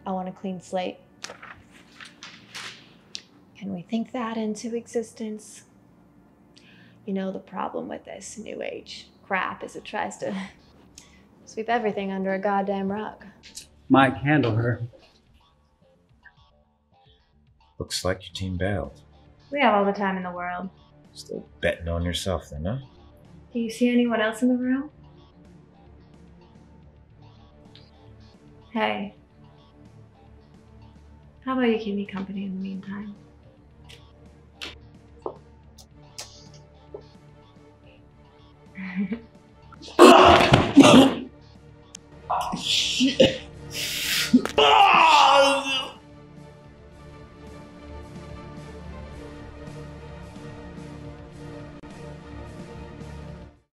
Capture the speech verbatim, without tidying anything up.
I want a clean slate. Can we think that into existence? You know, the problem with this new age crap is it tries to sweep everything under a goddamn rug. Might handle her. Looks like your team bailed. We have all the time in the world. Still betting on yourself then, huh? Do you see anyone else in the room? Hey. How about you keep me company in the meantime?